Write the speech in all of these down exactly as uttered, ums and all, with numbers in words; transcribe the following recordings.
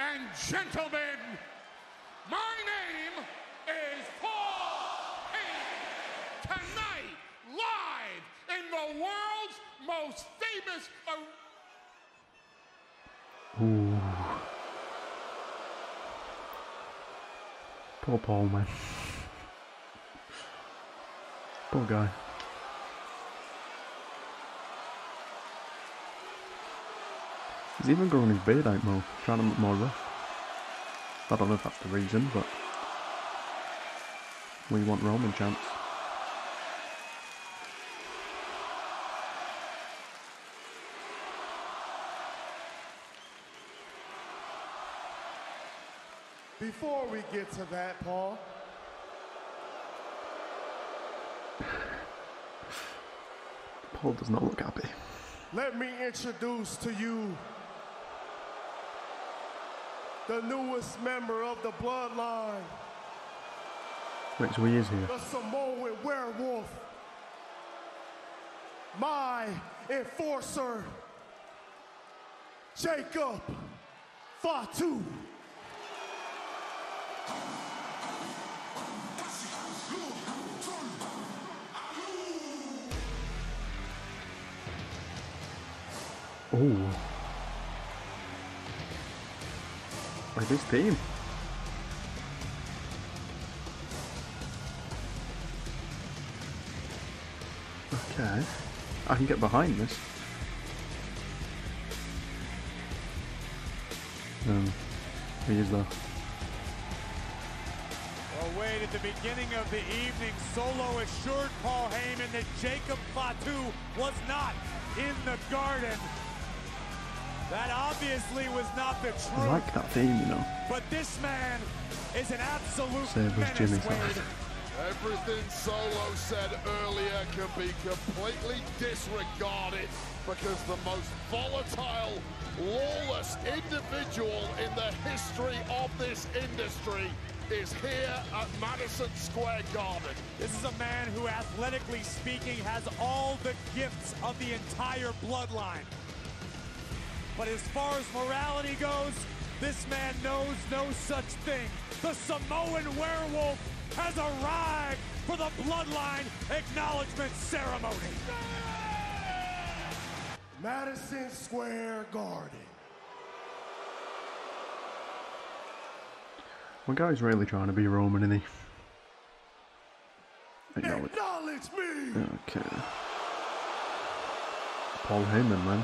and gentlemen, my name is Paul Heyman. Tonight, live in the world's most famous... Ooh. Poor Paul, man. Poor guy. He's even growing his beard out more, trying to look more rough. I don't know if that's the reason, but we want Roman champs. Before we get to that, Paul, Paul does not look happy. let me introduce to you the newest member of the bloodline. Wait, so he is here. The Samoan werewolf. My enforcer, Jacob Fatu. Oh. Like this team. Okay. I can get behind this. Um, he is though. Well, Wade, at the beginning of the evening, Solo assured Paul Heyman that Jacob Fatu was not in the garden. That obviously was not the truth. I like that theme, you know. But this man is an absolute Save us, menace, Jimmy. Wade. Everything Solo said earlier can be completely disregarded because the most volatile, lawless individual in the history of this industry is here at Madison Square Garden. This is a man who, athletically speaking, has all the gifts of the entire bloodline. But as far as morality goes, this man knows no such thing. The Samoan werewolf has arrived for the bloodline acknowledgement ceremony. Madison Square Garden. One guy's really trying to be Roman, isn't he? Acknowledge. Acknowledge me! Okay. Paul Heyman, man.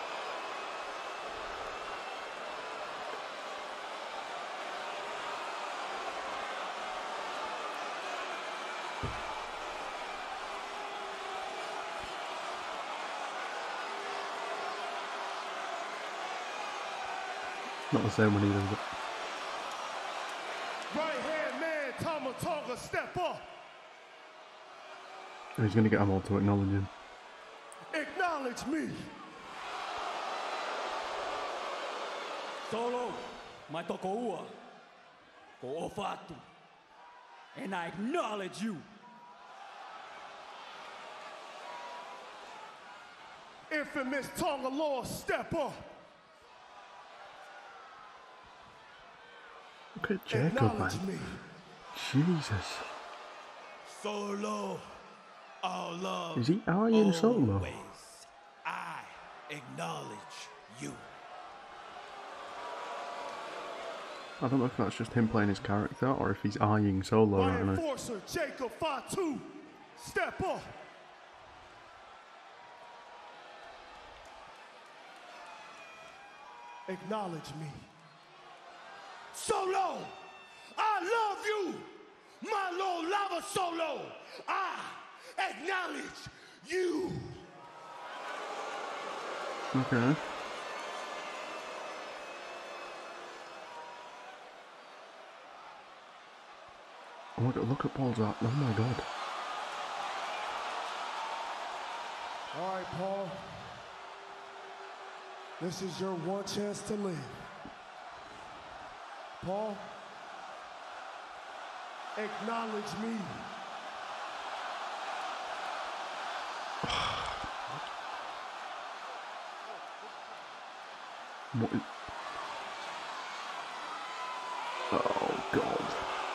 Not the same when he does it. Right hand man, Tama Tonga, step up. And he's going to get them all to acknowledge him. Acknowledge me. Solo, my tokoua, ko Fatu, and I acknowledge you. Infamous Tonga Law, step up. Look at Jacob, man. Acknowledge me. Jesus. Solo, all love. Is he eyeing Solo? Always. I acknowledge you. I don't know if that's just him playing his character or if he's eyeing Solo My right now. enforcer, Jacob Fatu, step up. Acknowledge me. Solo, I love you. My Lord Lava Solo, I acknowledge you. Okay. Oh, look, look at Paul's up. Oh my god. All right, Paul. This is your one chance to live. Paul, acknowledge me. What is... Oh, God.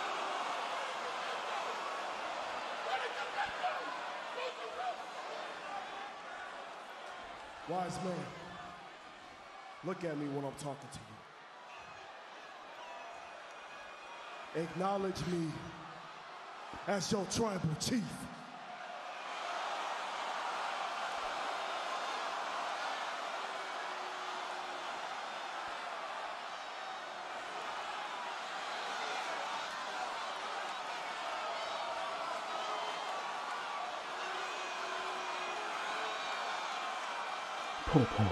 Wise man, look at me when I'm talking to you. Acknowledge me as your tribal chief. Poor Paul.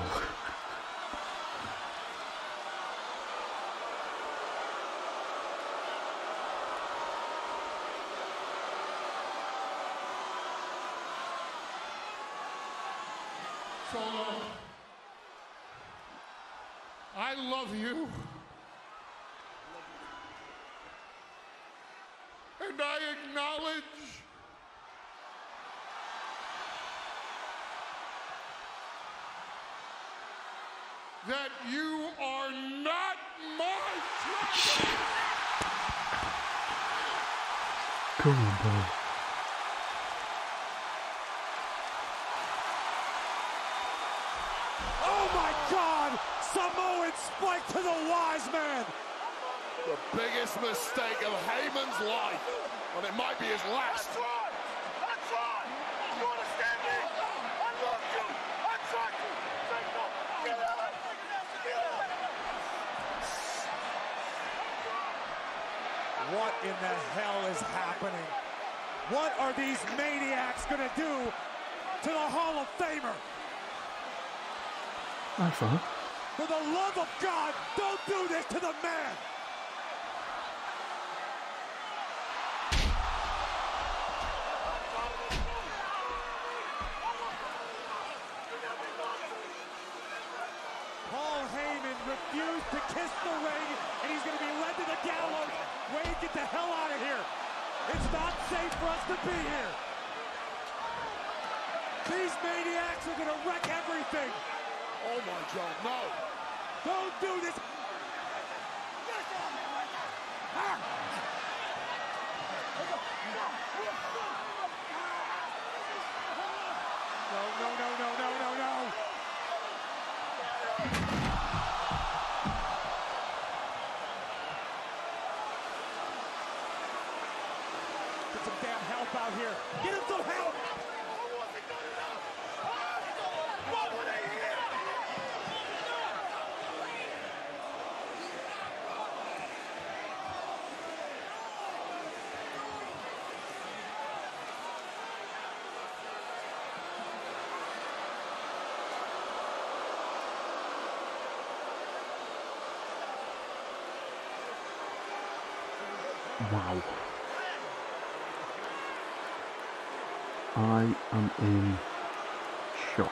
Solo, I love you. And I acknowledge that you are not my tribal. Come on, Paul. Oh my God! Samoan spike to the Wise Man! The biggest mistake of Heyman's life, and it might be his last. That's right! That's right! You understand me? I love you! I trust you! Say no! Get out! Get out! What in the hell is happening? What are these maniacs gonna do to the Hall of Famer? That's fine. For the love of God, don't do this to the man! Paul Heyman refused to kiss the ring, and he's going to be led to the gallows. Wade, get the hell out of here. It's not safe for us to be here. These maniacs are going to wreck everything. Oh my God, no. Don't do this. Ah. No, no, no, no, no, no, no. Get some damn help out here. Get him some help. Wow. I am in shock.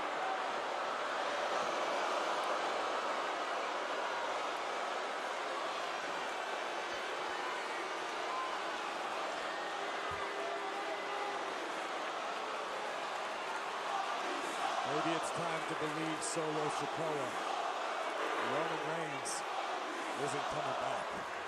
Maybe it's time to believe Solo Sikoa. Roman Reigns isn't coming back.